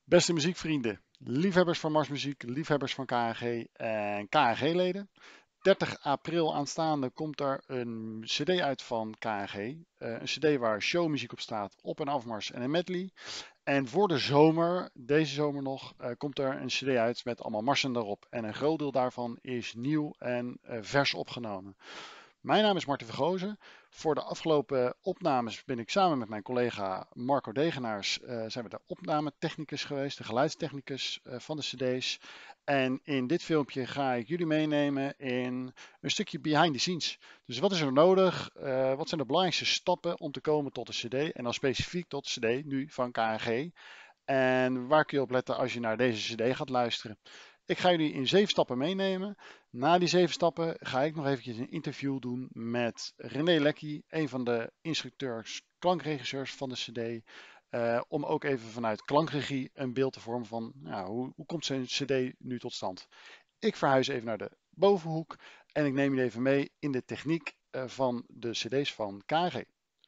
Beste muziekvrienden, liefhebbers van Marsmuziek, liefhebbers van KNG en KNG-leden. 30 april aanstaande komt er een CD uit van KNG. Een CD waar showmuziek op staat, op een afmars en een medley. En voor de zomer, deze zomer nog, komt er een CD uit met allemaal marsen daarop. En een groot deel daarvan is nieuw en vers opgenomen. Mijn naam is Martin Vergozen. Voor de afgelopen opnames ben ik samen met mijn collega Marco Degenaars zijn we de opnametechnicus geweest, de geluidstechnicus van de CD's. En in dit filmpje ga ik jullie meenemen in een stukje behind the scenes. Dus wat is er nodig? Wat zijn de belangrijkste stappen om te komen tot de CD? En dan specifiek tot de CD nu van KNG. En waar kun je op letten als je naar deze CD gaat luisteren? Ik ga jullie in 7 stappen meenemen. Na die 7 stappen ga ik nog eventjes een interview doen met René Lekkie, een van de instructeurs, klankregisseurs van de CD. Om ook even vanuit klankregie een beeld te vormen van hoe komt zijn CD nu tot stand. Ik verhuis even naar de bovenhoek en ik neem jullie even mee in de techniek van de CD's van KG.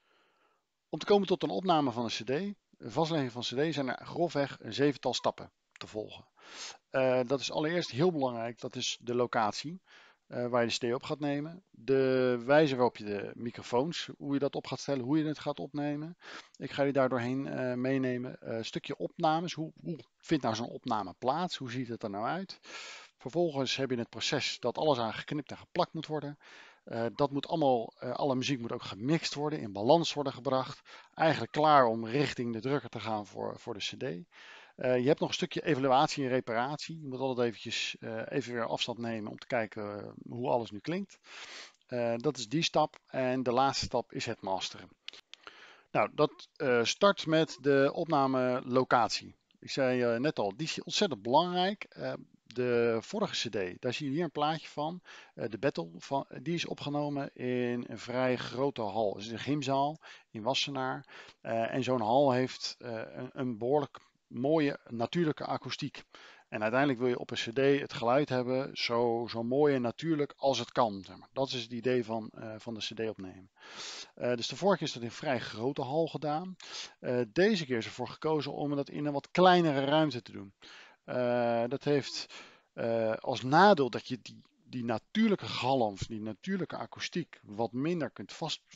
Om te komen tot een opname van een CD, een vastlegging van CD, zijn er grofweg een 7-tal stappen te volgen. Dat is allereerst heel belangrijk, dat is de locatie waar je de CD op gaat nemen. De wijze waarop je de microfoons, hoe je dat op gaat stellen, hoe je het gaat opnemen. Ik ga je daar doorheen meenemen. Een stukje opnames, hoe vindt nou zo'n opname plaats? Hoe ziet het er nou uit? Vervolgens heb je het proces dat alles aan geknipt en geplakt moet worden. Dat moet allemaal, alle muziek moet ook gemixt worden, in balans worden gebracht. Eigenlijk klaar om richting de drukker te gaan voor de CD. Je hebt nog een stukje evaluatie en reparatie. Je moet altijd eventjes even weer afstand nemen om te kijken hoe alles nu klinkt. Dat is die stap. En de laatste stap is het masteren. Nou, dat start met de opname locatie. Ik zei net al, die is ontzettend belangrijk. De vorige CD, daar zie je hier een plaatje van. De Battle, die is opgenomen in een vrij grote hal. Het is een gymzaal in Wassenaar. En zo'n hal heeft een behoorlijk mooie natuurlijke akoestiek. En uiteindelijk wil je op een CD het geluid hebben zo mooi en natuurlijk als het kan. Zeg maar. Dat is het idee van de CD opnemen. Dus de vorige keer is dat in een vrij grote hal gedaan. Deze keer is ervoor gekozen om dat in een wat kleinere ruimte te doen. Dat heeft als nadeel dat je die natuurlijke galm, die natuurlijke akoestiek, wat minder kunt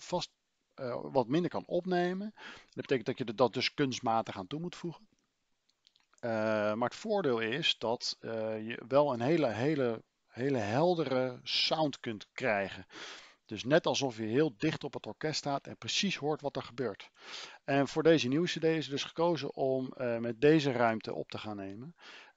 wat minder kan opnemen. Dat betekent dat je dat dus kunstmatig aan toe moet voegen. Maar het voordeel is dat je wel een hele heldere sound kunt krijgen. Dus net alsof je heel dicht op het orkest staat en precies hoort wat er gebeurt. En voor deze nieuwe CD is er dus gekozen om met deze ruimte op te gaan nemen.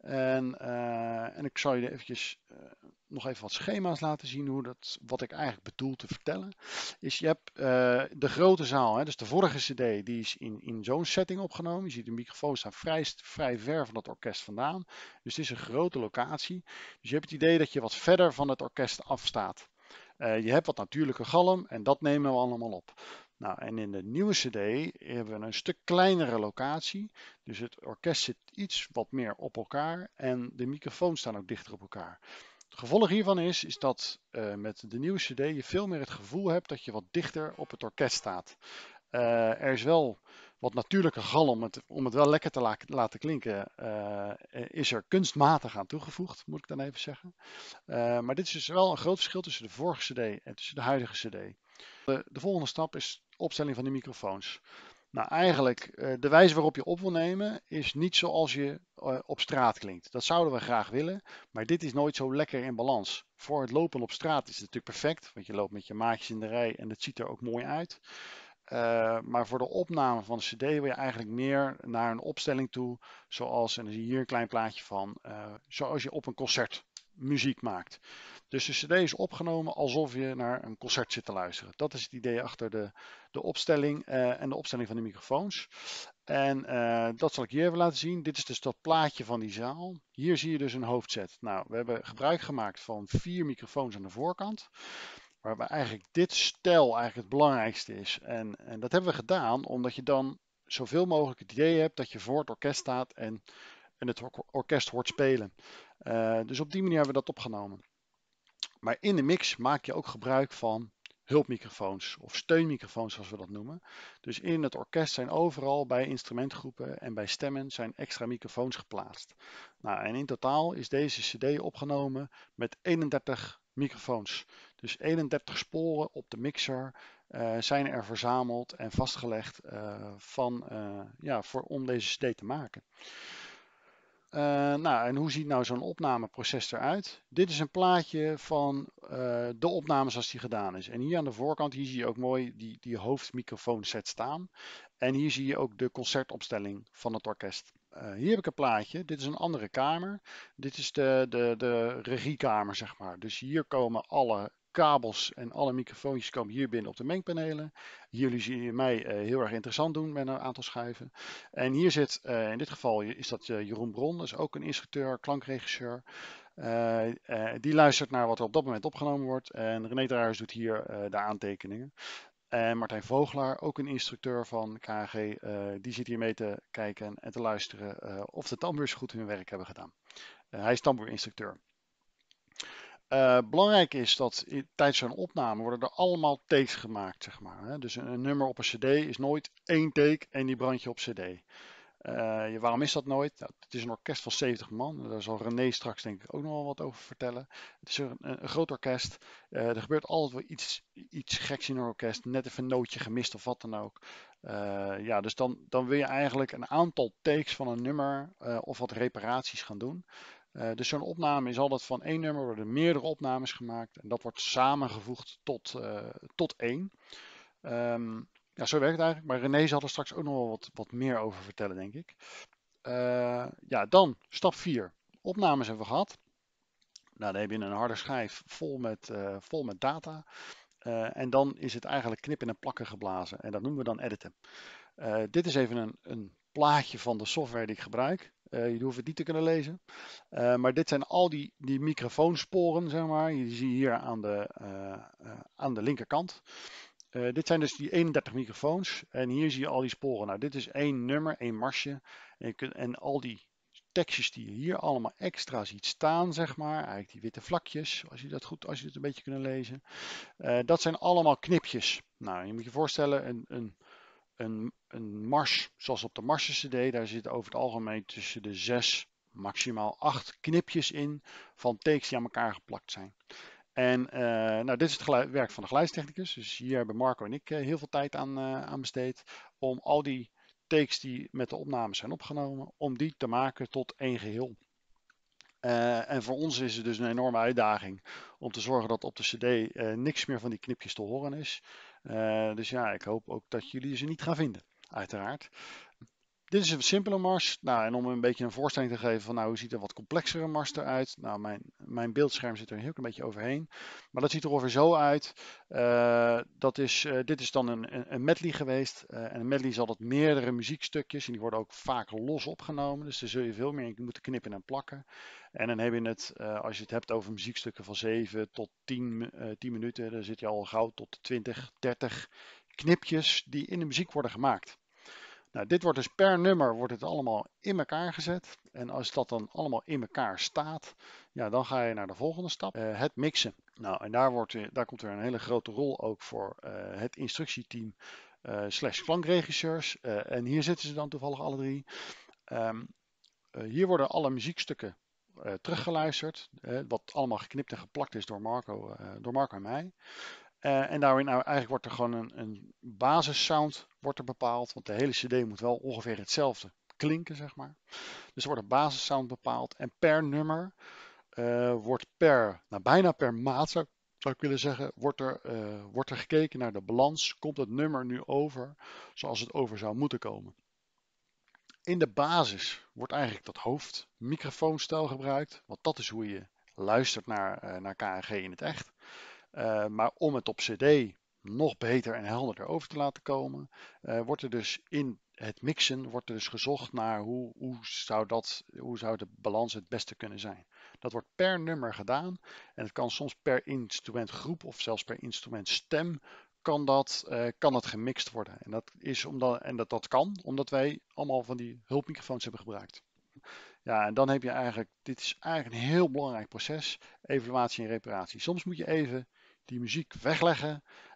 En ik zal je eventjes nog even wat schema's laten zien wat ik eigenlijk bedoel te vertellen. Je hebt de grote zaal, hè, dus de vorige CD, die is in zo'n setting opgenomen. Je ziet de microfoon staan vrij ver van het orkest vandaan. Dus het is een grote locatie. Dus je hebt het idee dat je wat verder van het orkest afstaat. Je hebt wat natuurlijke galm en dat nemen we allemaal op. Nou, en in de nieuwe CD hebben we een stuk kleinere locatie. Dus het orkest zit iets wat meer op elkaar en de microfoons staan ook dichter op elkaar. Het gevolg hiervan is dat met de nieuwe CD je veel meer het gevoel hebt dat je wat dichter op het orkest staat. Er is wel wat natuurlijke galm, om het wel lekker te laten klinken, is er kunstmatig aan toegevoegd, moet ik dan even zeggen. Maar dit is dus wel een groot verschil tussen de vorige CD en tussen de huidige CD. De volgende stap is opstelling van de microfoons. Nou, eigenlijk de wijze waarop je op wil nemen is niet zoals je op straat klinkt. Dat zouden we graag willen, maar dit is nooit zo lekker in balans. Voor het lopen op straat is het natuurlijk perfect, want je loopt met je maatjes in de rij en het ziet er ook mooi uit. Maar voor de opname van de CD wil je eigenlijk meer naar een opstelling toe, zoals, en dan zie je hier een klein plaatje van, zoals je op een concert muziek maakt. Dus de CD is opgenomen alsof je naar een concert zit te luisteren. Dat is het idee achter de opstelling en de opstelling van de microfoons. En dat zal ik hier even laten zien. Dit is dus dat plaatje van die zaal. Hier zie je dus een hoofdset. Nou, we hebben gebruik gemaakt van 4 microfoons aan de voorkant. Waarbij eigenlijk dit stel eigenlijk het belangrijkste is. En dat hebben we gedaan omdat je dan zoveel mogelijk het idee hebt dat je voor het orkest staat en het orkest hoort spelen. Dus op die manier hebben we dat opgenomen. Maar in de mix maak je ook gebruik van hulpmicrofoons of steunmicrofoons zoals we dat noemen. Dus in het orkest zijn overal bij instrumentgroepen en bij stemmen zijn extra microfoons geplaatst. Nou, en in totaal is deze CD opgenomen met 31 microfoons. Dus 31 sporen op de mixer zijn er verzameld en vastgelegd om deze CD te maken. Nou, en hoe ziet nou zo'n opnameproces eruit? Dit is een plaatje van de opname zoals die gedaan is. En hier aan de voorkant, hier zie je ook mooi die hoofdmicrofoonset staan. En hier zie je ook de concertopstelling van het orkest. Hier heb ik een plaatje. Dit is een andere kamer. Dit is de regiekamer, zeg maar. Dus hier komen alle kabels en alle microfoontjes komen hier binnen op de mengpanelen. Jullie zien je mij heel erg interessant doen met een aantal schuiven. En hier zit, in dit geval is dat Jeroen Bron, dat is ook een instructeur, klankregisseur. Die luistert naar wat er op dat moment opgenomen wordt. En René Druijers doet hier de aantekeningen. En Martijn Vogelaar, ook een instructeur van KAG, die zit hier mee te kijken en te luisteren of de tamboers goed hun werk hebben gedaan. Hij is tamboerinstructeur. Belangrijk is dat tijdens zo'n opname worden er allemaal takes gemaakt, zeg maar. Hè? Dus een nummer op een cd is nooit één take en die brand je op cd. Waarom is dat nooit? Nou, het is een orkest van 70 man. Daar zal René straks denk ik ook nog wel wat over vertellen. Het is een groot orkest. Er gebeurt altijd wel iets geks in een orkest. Net even een nootje gemist of wat dan ook. Dus dan wil je eigenlijk een aantal takes van een nummer of wat reparaties gaan doen. Dus zo'n opname is altijd van één nummer, worden meerdere opnames gemaakt. En dat wordt samengevoegd tot één. Ja, zo werkt het eigenlijk. Maar René zal er straks ook nog wel wat meer over vertellen, denk ik. Dan stap 4. Opnames hebben we gehad. Nou, dan heb je een harde schijf vol met data. En dan is het eigenlijk knippen en plakken geblazen. En dat noemen we dan editen. Dit is even een plaatje van de software die ik gebruik. Je hoeft het niet te kunnen lezen. Maar dit zijn al die microfoonsporen, zeg maar. Die zie je hier aan de linkerkant. Dit zijn dus die 31 microfoons. En hier zie je al die sporen. Nou, dit is één nummer, één marsje. En al die tekstjes die je hier allemaal extra ziet staan, zeg maar. Eigenlijk die witte vlakjes, als je het een beetje kunt lezen. Dat zijn allemaal knipjes. Nou, je moet je voorstellen, een mars, zoals op de Marsen CD, daar zitten over het algemeen tussen de 6, maximaal 8 knipjes in van takes die aan elkaar geplakt zijn. En dit is het werk van de geluidstechnicus. Dus hier hebben Marco en ik heel veel tijd aan besteed om al die takes die met de opnames zijn opgenomen, om die te maken tot één geheel. En voor ons is het dus een enorme uitdaging om te zorgen dat op de CD niks meer van die knipjes te horen is. Dus ja, ik hoop ook dat jullie ze niet gaan vinden, uiteraard. Dit is een simpele mars. Nou, en om een beetje een voorstelling te geven van hoe ziet een wat complexere mars eruit. Nou, mijn beeldscherm zit er een heel klein beetje overheen. Maar dat ziet er ongeveer zo uit. Dit is dan een medley geweest. En een medley is altijd meerdere muziekstukjes. En die worden ook vaak los opgenomen. Dus daar zul je veel meer in moeten knippen en plakken. En dan heb je het, als je het hebt over muziekstukken van 7 tot 10 minuten. Dan zit je al gauw tot 20, 30 knipjes die in de muziek worden gemaakt. Nou, dit wordt dus per nummer wordt het allemaal in elkaar gezet. En als dat dan allemaal in elkaar staat, ja, dan ga je naar de volgende stap, het mixen. Nou, en daar komt er een hele grote rol ook voor het instructieteam / klankregisseurs. En hier zitten ze dan toevallig alle drie. Hier worden alle muziekstukken teruggeluisterd, wat allemaal geknipt en geplakt is door Marco en mij. En daarin eigenlijk wordt er gewoon een basissound wordt er bepaald. Want de hele CD moet wel ongeveer hetzelfde klinken, zeg maar. Dus er wordt een basissound bepaald. En per nummer wordt bijna per maat zou ik willen zeggen, wordt er gekeken naar de balans. Komt het nummer nu over zoals het over zou moeten komen? In de basis wordt eigenlijk dat hoofdmicrofoonstel gebruikt. Want dat is hoe je luistert naar KNG in het echt. Maar om het op CD nog beter en helderder over te laten komen, wordt er dus in het mixen gezocht naar hoe zou de balans het beste kunnen zijn. Dat wordt per nummer gedaan en het kan soms per instrumentgroep of zelfs per instrumentstem kan dat gemixt worden. En dat kan omdat wij allemaal van die hulpmicrofoons hebben gebruikt. Ja, en dan heb je dit is eigenlijk een heel belangrijk proces, evaluatie en reparatie. Soms moet je even die muziek wegleggen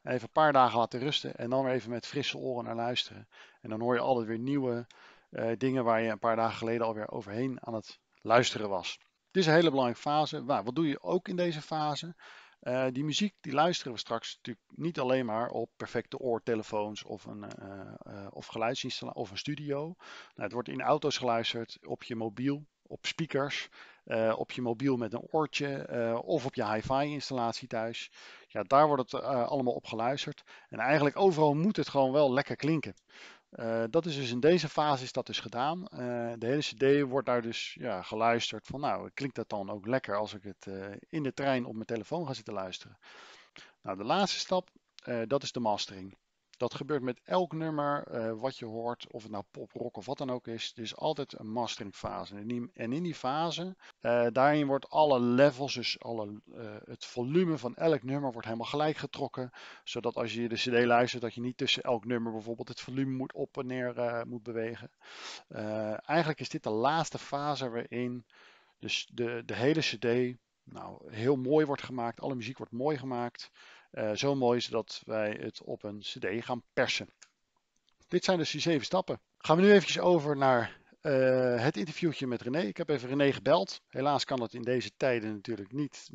Even een paar dagen laten rusten en dan weer even met frisse oren naar luisteren. En dan hoor je altijd weer nieuwe dingen waar je een paar dagen geleden alweer overheen aan het luisteren was. Het is een hele belangrijke fase. Nou, wat doe je ook in deze fase? Die muziek die luisteren we straks natuurlijk niet alleen maar op perfecte oortelefoons of geluidsinstallatie of een studio. Nou, het wordt in auto's geluisterd, op je mobiel, op speakers, op je mobiel met een oortje of op je hi-fi installatie thuis. Ja, daar wordt het allemaal op geluisterd. En eigenlijk overal moet het gewoon wel lekker klinken. Dat is dus in deze fase is dat dus gedaan. De hele CD wordt daar dus ja, geluisterd van nou, klinkt dat dan ook lekker als ik het in de trein op mijn telefoon ga zitten luisteren. Nou, de laatste stap, dat is de mastering. Dat gebeurt met elk nummer wat je hoort, of het nou pop, rock of wat dan ook is. Er is altijd een masteringfase. En in die fase, daarin wordt alle levels, dus het volume van elk nummer wordt helemaal gelijk getrokken. Zodat als je de CD luistert, dat je niet tussen elk nummer bijvoorbeeld het volume moet op en neer moet bewegen. Eigenlijk is dit de laatste fase waarin dus de hele CD nou, heel mooi wordt gemaakt. Alle muziek wordt mooi gemaakt. Zo mooi is dat wij het op een CD gaan persen. Dit zijn dus die 7 stappen. Gaan we nu eventjes over naar het interviewtje met René. Ik heb even René gebeld. Helaas kan het in deze tijden natuurlijk niet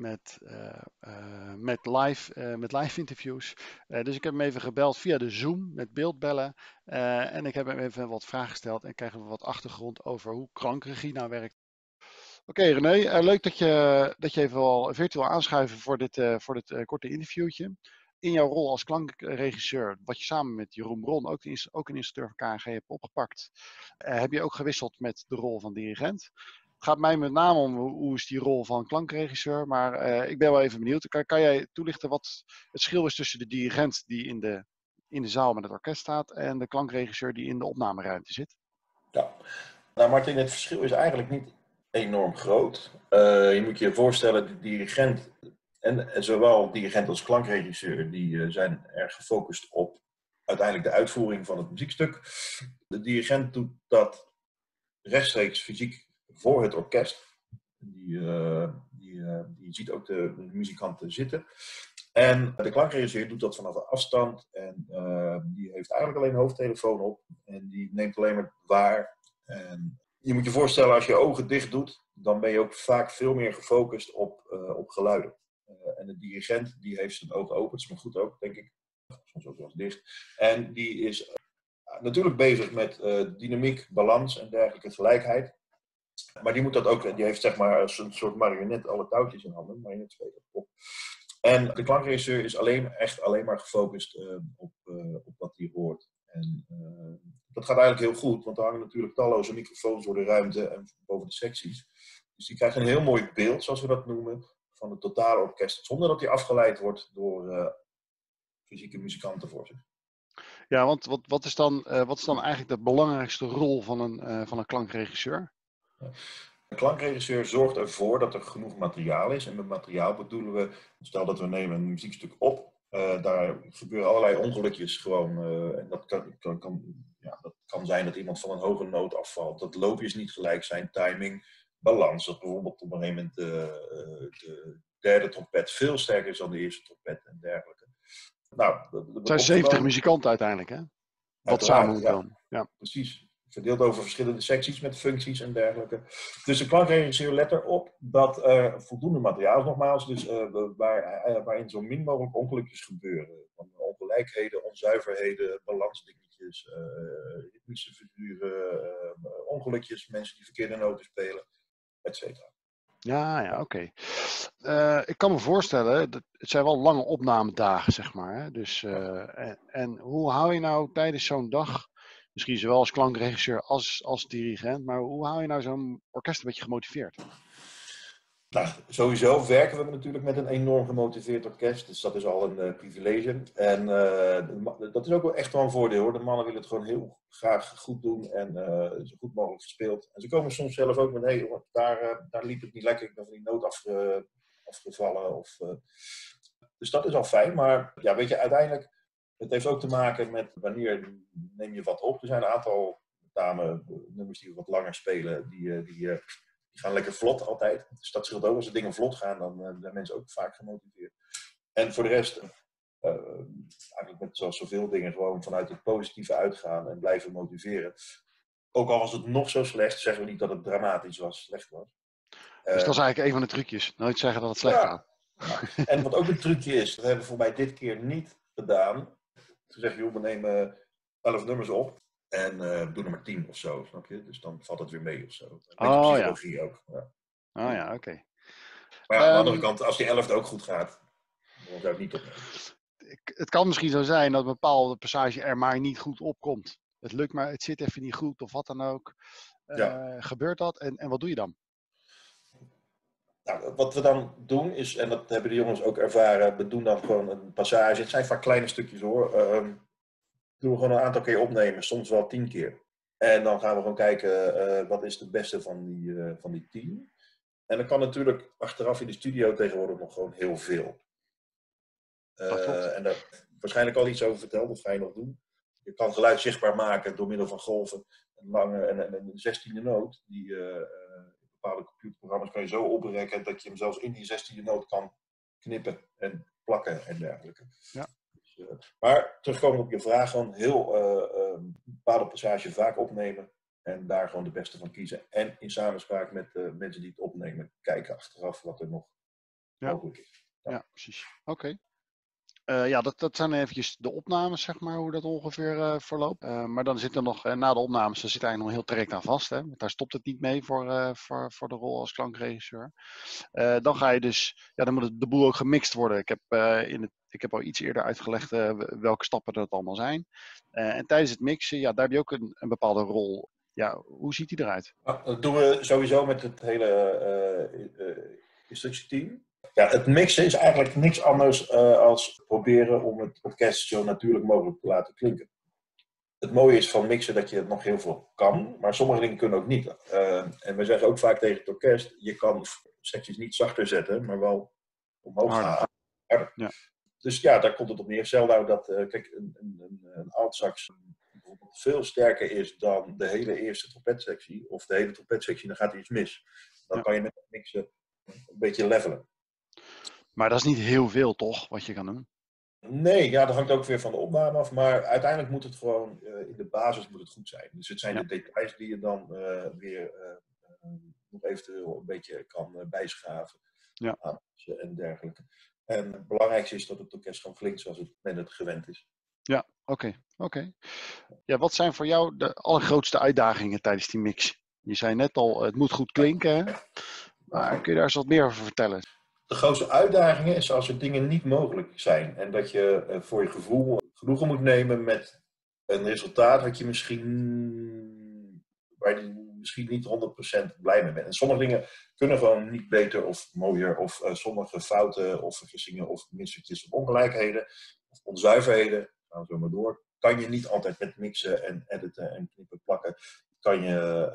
met live interviews. Dus ik heb hem even gebeld via de Zoom met beeldbellen. En ik heb hem even wat vragen gesteld en krijgen we wat achtergrond over hoe krankregie nou werkt. Oké, René, leuk dat je even wel virtueel aanschuiven voor dit korte interviewtje. In jouw rol als klankregisseur, wat je samen met Jeroen Bron, ook een instructeur van KNG, hebt opgepakt, heb je ook gewisseld met de rol van dirigent. Het gaat mij met name om hoe is die rol van klankregisseur, maar ik ben wel even benieuwd. Kan jij toelichten wat het verschil is tussen de dirigent die in de zaal met het orkest staat en de klankregisseur die in de opnameruimte zit? Ja, nou Martin, het verschil is eigenlijk niet enorm groot. Je moet je voorstellen, de dirigent en zowel dirigent als klankregisseur, die zijn erg gefocust op uiteindelijk de uitvoering van het muziekstuk. De dirigent doet dat rechtstreeks fysiek voor het orkest. Die ziet ook de muzikanten zitten. En de klankregisseur doet dat vanaf een afstand en die heeft eigenlijk alleen een hoofdtelefoon op en die neemt alleen maar waar. En je moet je voorstellen, als je ogen dicht doet, dan ben je ook vaak veel meer gefocust op geluiden. En de dirigent die heeft zijn ogen open, dat is maar goed ook, denk ik. Soms ook wel eens dicht. En die is natuurlijk bezig met dynamiek, balans en dergelijke gelijkheid. Maar die moet dat ook, die heeft zeg maar als een soort marionet alle touwtjes in handen, marionetspeler op. En de klankregisseur is alleen maar gefocust op wat hij hoort. En dat gaat eigenlijk heel goed, want er hangen natuurlijk talloze microfoons door de ruimte en boven de secties. Dus die krijgt een heel mooi beeld, zoals we dat noemen, van het totale orkest, zonder dat hij afgeleid wordt door fysieke muzikanten voor zich. Ja, want wat is dan eigenlijk de belangrijkste rol van een klankregisseur? De klankregisseur zorgt ervoor dat er genoeg materiaal is. En met materiaal bedoelen we, stel dat we nemen een muziekstuk op. Daar gebeuren allerlei ongelukjes gewoon. En dat kan zijn dat iemand van een hoge noot afvalt. Dat loopjes niet gelijk zijn, timing, balans. Dat bijvoorbeeld op een gegeven moment de derde trompet veel sterker is dan de eerste trompet en dergelijke. Nou, Het zijn 70 muzikanten uiteindelijk, hè? Wat samen moet komen. Ja. Precies. Verdeeld over verschillende secties met functies en dergelijke. Dus de klankregisseur let erop dat er voldoende materiaal is, nogmaals, dus waarin zo min mogelijk ongelukjes gebeuren. Van ongelijkheden, onzuiverheden, balansdingetjes, ritmische figuren, ongelukjes, mensen die verkeerde noten spelen, etc. Ja, oké. Ik kan me voorstellen, het zijn wel lange opnamedagen, zeg maar. Hè? Dus, en hoe hou je nou tijdens zo'n dag, misschien zowel als klankregisseur als dirigent, maar hoe hou je nou zo'n orkest een beetje gemotiveerd? Nou, sowieso werken we natuurlijk met een enorm gemotiveerd orkest, dus dat is al een privilege. En dat is ook wel echt wel een voordeel hoor. De mannen willen het gewoon heel graag goed doen en zo goed mogelijk gespeeld. En ze komen soms zelf ook met, hey, daar liep het niet lekker, ik ben van die noot afgevallen. Dus dat is al fijn, maar ja, weet je, uiteindelijk, het heeft ook te maken met wanneer neem je wat op. Er zijn een aantal nummers die we wat langer spelen, die gaan lekker vlot altijd. Dus dat scheelt ook. Als de dingen vlot gaan, dan zijn mensen ook vaak gemotiveerd. En voor de rest, eigenlijk met zoals zoveel dingen gewoon vanuit het positieve uitgaan en blijven motiveren. Ook al was het nog zo slecht, zeggen we niet dat het dramatisch was, slecht was. Dus dat is eigenlijk een van de trucjes. Nooit zeggen dat het slecht Ja, gaat. ja. En wat ook een trucje is, dat hebben we voor mij dit keer niet gedaan. Toen zeg je, joh, we nemen 11 nummers op en doen er maar 10 of zo, snap je? Dus dan valt het weer mee of zo. Een beetje Oh ja. psychologie ook. Ja. Oh ja, oké. Maar ja, aan de andere kant, als die 11e ook goed gaat, dan zou ik het niet opnemen. Het kan misschien zo zijn dat een bepaalde passage er maar niet goed opkomt. Het lukt maar, het zit even niet goed of wat dan ook. Gebeurt dat en wat doe je dan? Nou, wat we dan doen is, en dat hebben de jongens ook ervaren, we doen dan gewoon een passage. Het zijn vaak kleine stukjes hoor. Doen we gewoon een aantal keer opnemen, soms wel 10 keer. En dan gaan we gewoon kijken, wat is de beste van die 10. En dan kan natuurlijk achteraf in de studio tegenwoordig nog gewoon heel veel. Dat klopt. En daar waarschijnlijk al iets over verteld, dat ga je nog doen. Je kan geluid zichtbaar maken door middel van golven. Een lange en een 16e noot. Die bepaalde computerprogramma's kan je zo oprekken dat je hem zelfs in die 16e noot kan knippen en plakken en dergelijke. Ja. Dus, maar terugkomen op je vraag, gewoon heel bepaalde passage vaak opnemen en daar gewoon de beste van kiezen. En in samenspraak met mensen die het opnemen, kijken achteraf wat er nog mogelijk is. Ja, precies. Oké. Ja, dat zijn eventjes de opnames, zeg maar, hoe dat ongeveer verloopt. Maar dan zit er nog, na de opnames, er zit eigenlijk nog een heel traject aan vast. Hè? Want daar stopt het niet mee voor de rol als klankregisseur. Dan ga je dus, ja, dan moet de boel ook gemixt worden. Ik heb al iets eerder uitgelegd welke stappen dat allemaal zijn. En tijdens het mixen, ja, daar heb je ook een bepaalde rol. Ja, hoe ziet die eruit? Dat doen we sowieso met het hele instructieteam. Ja, het mixen is eigenlijk niks anders als proberen om het orkest zo natuurlijk mogelijk te laten klinken. Het mooie is van mixen dat je het nog heel veel kan, maar sommige dingen kunnen ook niet. En we zeggen ook vaak tegen het orkest, je kan secties niet zachter zetten, maar wel omhoog gaan. Harder. Ja. Dus ja, daar komt het op neer. Stel nou dat kijk, een altsax bijvoorbeeld veel sterker is dan de hele eerste trompetsectie, of de hele trompetsectie, dan gaat er iets mis. Dan kan je met het mixen een beetje levelen. Maar dat is niet heel veel, toch, wat je kan doen? Nee, ja, dat hangt ook weer van de opname af. Maar uiteindelijk moet het gewoon, in de basis moet het goed zijn. Dus het zijn de details die je dan weer nog eventueel een beetje kan bijschaven. Ja. En dergelijke. En het belangrijkste is dat het orkest gewoon klinkt zoals men het gewend is. Ja, oké. Ja, wat zijn voor jou de allergrootste uitdagingen tijdens die mix? Je zei net al, het moet goed klinken, hè? Maar kun je daar eens wat meer over vertellen? De grootste uitdaging is als er dingen niet mogelijk zijn. En dat je voor je gevoel genoegen moet nemen met een resultaat wat je waar je misschien niet 100% blij mee bent. En sommige dingen kunnen gewoon niet beter of mooier. Of sommige fouten of vergissingen of misselijkjes of ongelijkheden of onzuiverheden, gaan we zo maar door, kan je niet altijd met mixen en editen en knippen plakken, kan je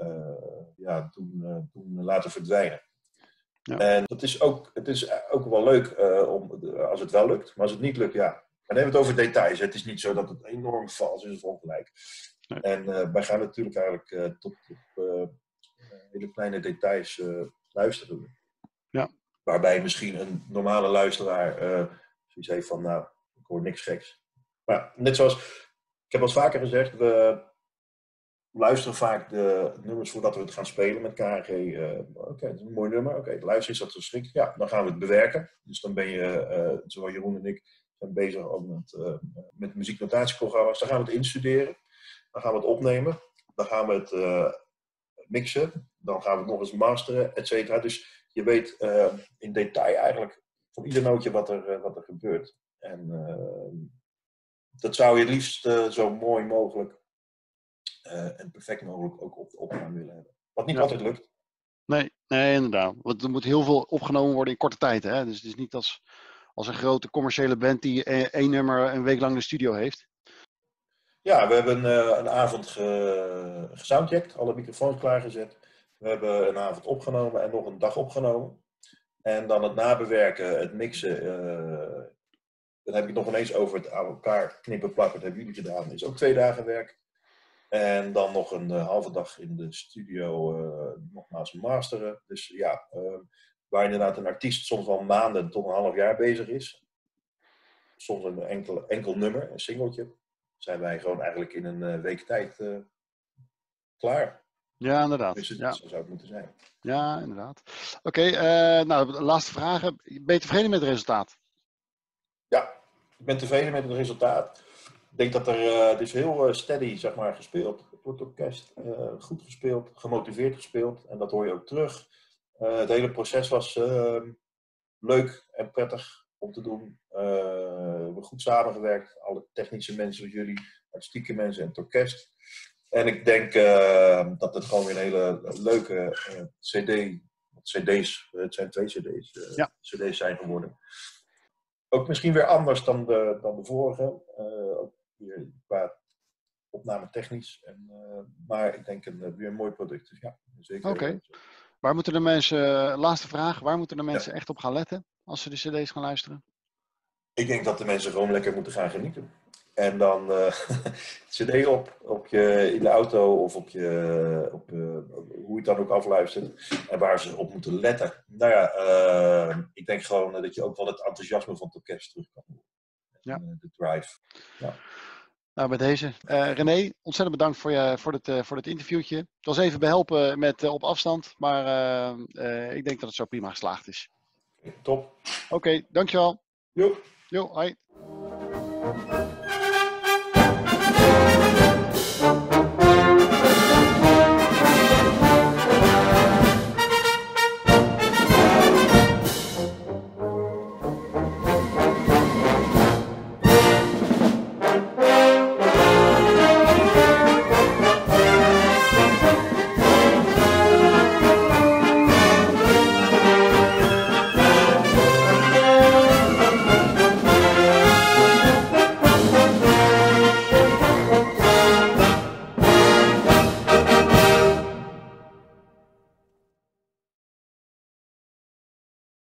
doen laten verdwijnen. Ja. En het is ook wel leuk als het wel lukt. Maar als het niet lukt, ja. Dan hebben we het over details. Het is niet zo dat het enorm vals is of ongelijk. Nee. En wij gaan natuurlijk eigenlijk tot op hele kleine details luisteren. Ja. Waarbij misschien een normale luisteraar zoiets heeft van, nou, ik hoor niks geks. Maar net zoals, ik heb al vaker gezegd, we luisteren vaak de nummers voordat we het gaan spelen met KRG. Oké, dat is een mooi nummer. Oké, luister, is dat verschrikkelijk? Ja, dan gaan we het bewerken. Dus dan ben je, zowel Jeroen en ik, zijn bezig ook met muzieknotatieprogramma's. Dan gaan we het instuderen. Dan gaan we het opnemen. Dan gaan we het mixen. Dan gaan we het nog eens masteren, et cetera. Dus je weet in detail eigenlijk van ieder nootje wat er gebeurt. En dat zou je het liefst zo mooi mogelijk en perfect mogelijk ook op de opname willen hebben. Wat niet altijd lukt. Nee, inderdaad. Want er moet heel veel opgenomen worden in korte tijd. Hè? Dus het is niet als een grote commerciële band die één nummer een week lang in de studio heeft. Ja, we hebben een avond gesoundcheckt, alle microfoons klaargezet. We hebben een avond opgenomen en nog een dag opgenomen. En dan het nabewerken, het mixen. Dan heb ik het nog ineens over het aan elkaar knippen, plakken. Dat hebben jullie gedaan. Dat is ook 2 dagen werk. En dan nog een halve dag in de studio nogmaals masteren. Dus ja, waar inderdaad een artiest soms wel maanden tot een half jaar bezig is. soms een enkel nummer, een singeltje, zijn wij gewoon eigenlijk in een week tijd klaar. Ja, inderdaad. Dus Ja. zo zou het moeten zijn. Ja, inderdaad. Oké, nou, de laatste vragen. Ben je tevreden met het resultaat? Ja, ik ben tevreden met het resultaat. Ik denk dat het is heel steady, zeg maar, gespeeld. Het wordt orkest goed gespeeld, gemotiveerd gespeeld. En dat hoor je ook terug. Het hele proces was leuk en prettig om te doen. We hebben goed samengewerkt. Alle technische mensen, jullie, artistieke mensen en het orkest. En ik denk dat het gewoon weer een hele leuke CD's, het zijn 2 CD's, CD's zijn geworden. Ook misschien weer anders dan de vorige. Ook weer qua opname technisch. Maar ik denk weer een mooi product. Dus ja, zeker. Oké. Waar moeten de mensen, laatste vraag, waar moeten de mensen echt op gaan letten als ze de CD's gaan luisteren? Ik denk dat de mensen gewoon lekker moeten gaan genieten. En dan CD in de auto of hoe je het dan ook afluistert. En waar ze op moeten letten. Nou ja, ik denk gewoon dat je ook wel het enthousiasme van het orkest terug kan horen. Ja. De drive. Ja. Nou, bij deze. René, ontzettend bedankt voor het interviewtje. Het was even behelpen met op afstand, maar ik denk dat het zo prima geslaagd is. Top. Oké, dankjewel. Jo. Jo, hoi.